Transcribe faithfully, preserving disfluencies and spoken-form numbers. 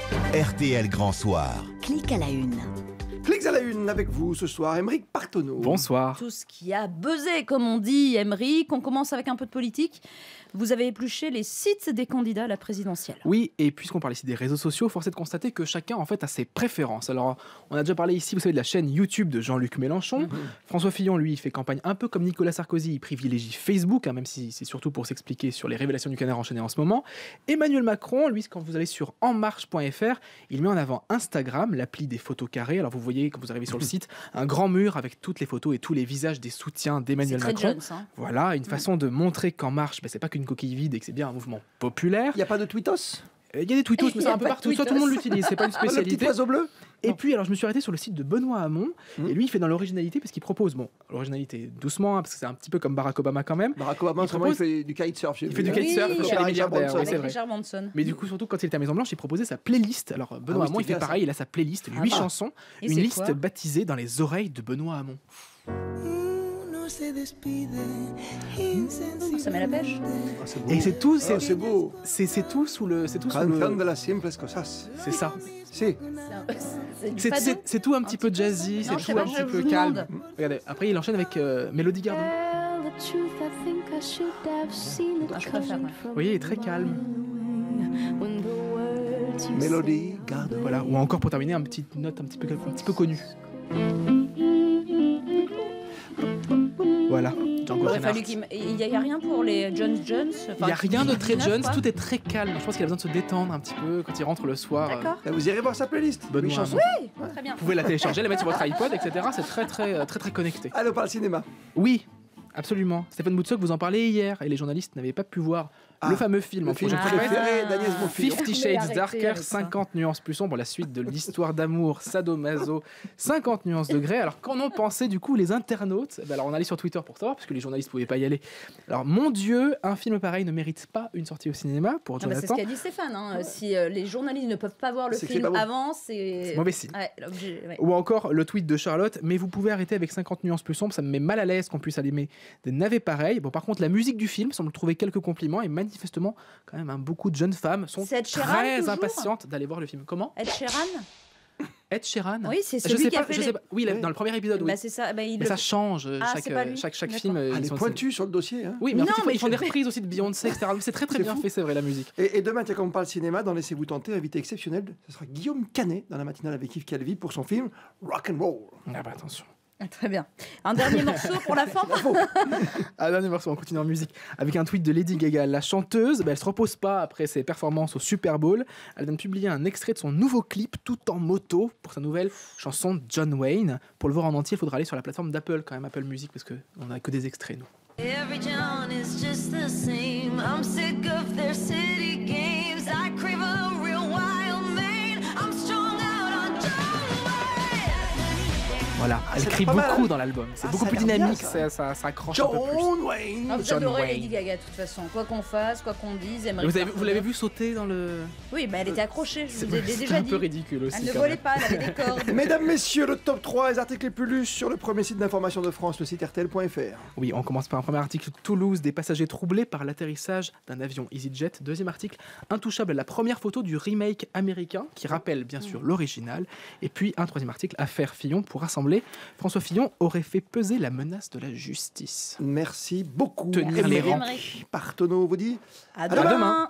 R T L Grand Soir. Clique à la une. Clique à la une avec vous ce soir, Aymeric Partonneau. Bonsoir. Tout ce qui a buzzé, comme on dit, Aymeric. On commence avec un peu de politique. Vous avez épluché les sites des candidats à la présidentielle. Oui, et puisqu'on parle ici des réseaux sociaux, force est de constater que chacun en fait a ses préférences. Alors, on a déjà parlé ici, vous savez, de la chaîne YouTube de Jean-Luc Mélenchon. Mmh. François Fillon, lui, il fait campagne un peu comme Nicolas Sarkozy, il privilégie Facebook, hein, même si c'est surtout pour s'expliquer sur les révélations du canard enchaîné en ce moment. Emmanuel Macron, lui, quand vous allez sur en marche point f r, il met en avant Instagram, l'appli des photos carrées. Alors, vous voyez, quand vous arrivez sur le site, un grand mur avec toutes les photos et tous les visages des soutiens d'Emmanuel Macron. C'est très jeune, hein. Voilà, une mmh. façon de montrer qu'En Marche, ben, c'est pas qu'une coquille vide et que c'est bien un mouvement populaire. Il n'y a pas de tweetos ? Il y a des tweetos, mais c'est un peu partout. Soit tout le monde l'utilise, c'est pas une spécialité. Le petit oiseau bleu ? Et non. puis, alors, je me suis arrêté sur le site de Benoît Hamon. Mmh. Et lui, il fait dans l'originalité parce qu'il propose, bon, l'originalité doucement, hein, parce que c'est un petit peu comme Barack Obama quand même. Barack Obama, il, propose... il fait du kitesurf. Il fait du oui, kitesurf oui, chez les milliardaires, oui, c'est vrai. Richard Branson. Mais du coup, surtout quand il était à Maison-Blanche, il proposait sa playlist. Alors, Benoît ah, oui, Hamon, il fait pareil, ça. Il a sa playlist, huit ah, chansons, et une liste quoi baptisée dans les oreilles de Benoît Hamon. Ça met la pêche. Ah, c'est et c'est tout, c'est, oh, c'est beau. C'est, c'est tout sous le, c'est tout sous le. de la simples cosas. C'est ça. Si. C'est, c'est, c'est, c'est tout un petit peu jazzy, non, c'est tout un petit peu calme. Regardez, après il enchaîne avec euh, Mélodie Gardot. Ah, je préfère. Vous voyez, il est très calme. Mélodie Gardot. Voilà, ou encore pour terminer, une petite note un petit peu, un petit peu connue. Voilà, Django Reinhardt. Il n'y a, a rien pour les Jones Jones. Enfin, il n'y a rien de très Jones, tout est très calme. Je pense qu'il a besoin de se détendre un petit peu quand il rentre le soir. D'accord. Euh... Vous irez voir sa playlist. Bonne oui, chanson. Oui, très bien. Vous pouvez la télécharger, la mettre sur votre iPod, et cetera. C'est très très très très, très connecté. Allez, on parle cinéma. Oui, absolument. Stéphane Boutsock, vous en parlez hier, et les journalistes n'avaient pas pu voir ah, le fameux film le en film projet préféré d'Agnès Bonfillon. Fifty Shades Darker, cinquante nuances plus sombres, la suite de l'histoire d'amour sadomaso, cinquante nuances degrés. Alors qu'en ont pensé du coup les internautes? Ben alors on allait sur Twitter pour savoir, parce que les journalistes pouvaient pas y aller. Alors mon Dieu, un film pareil ne mérite pas une sortie au cinéma pour Jonathan. Ah bah c'est ce qu'a dit Stéphane. Hein. Si euh, les journalistes ne peuvent pas voir le c'est film bon. avant, c'est... c'est mauvais signe. Ouais, ouais. Ou encore le tweet de Charlotte, mais vous pouvez arrêter avec cinquante nuances plus sombres, ça me met mal à l'aise qu'on puisse allumer des navets pareils. Bon par contre la musique du film semble trouver quelques compliments et manifestement quand même hein, beaucoup de jeunes femmes sont très Sheeran, impatientes d'aller voir le film. Comment? Ed Sheeran. Ed Sheeran. Oui, c'est celui je sais qui pas, a fait je les... sais pas. Oui, oui, dans le premier épisode, oui. Bah, c'est ça. Bah, il mais le... ça change ah, chaque, euh, chaque, chaque film. Ah, elle est pointue sur le dossier. Hein. Oui, mais, non, en fait, mais ils font je... des reprises aussi de Beyoncé, et cetera. C'est très très c'est bien fou. fait, c'est vrai, la musique. Et, et demain, tiens, comme on parle cinéma, dans Laissez-vous tenter, invité exceptionnel, ce sera Guillaume Canet dans la matinale avec Yves Calvi pour son film Rock and Roll. Ah bah attention. Très bien. Un dernier morceau pour la fin. Un dernier morceau, on continue en musique avec un tweet de Lady Gaga. La chanteuse, bah, elle se repose pas après ses performances au Super Bowl. Elle vient de publier un extrait de son nouveau clip tout en moto pour sa nouvelle chanson John Wayne. Pour le voir en entier, il faudra aller sur la plateforme d'Apple quand même, Apple Music, parce qu'on n'a que des extraits nous. Every town is just the same. I'm sick of their city games. I crave a real wild man. I'm strung out on John Wayne. Voilà, elle ah, crie beaucoup mal, hein. dans l'album. C'est ah, beaucoup plus bien, dynamique, ça. ça, ça, ça accroche John un peu plus. Wayne. Non, vous John adorez Wayne. Lady Gaga de toute façon. Quoi qu'on fasse, quoi qu'on dise, Vous, avez, vous l'avez vu sauter dans le... Oui, bah elle était accrochée, je vous ai c'est déjà un dit. peu ridicule aussi. Elle ne quand volait même. pas, elle avait des cordes. Mesdames, messieurs, le top trois, les articles les plus lus sur le premier site d'information de France, le site R T L point F R. Oui, on commence par un premier article. Toulouse, des passagers troublés par l'atterrissage d'un avion EasyJet. Deuxième article, Intouchable, la première photo du remake américain, qui rappelle bien sûr l'original. Et puis un troisième article, Affaire Fillon, pour rassembler. François Fillon aurait fait peser la menace de la justice. Merci beaucoup. Tenir les rangs. Partonneau vous dit À demain. demain.